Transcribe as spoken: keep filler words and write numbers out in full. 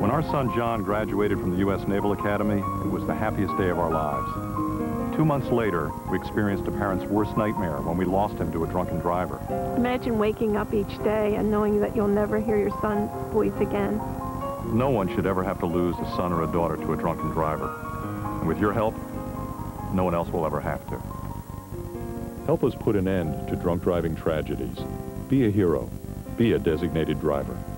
When our son John graduated from the U S Naval Academy, it was the happiest day of our lives. Two months later, we experienced a parent's worst nightmare when we lost him to a drunken driver. Imagine waking up each day and knowing that you'll never hear your son's voice again. No one should ever have to lose a son or a daughter to a drunken driver. And with your help, no one else will ever have to. Help us put an end to drunk driving tragedies. Be a hero. Be a designated driver.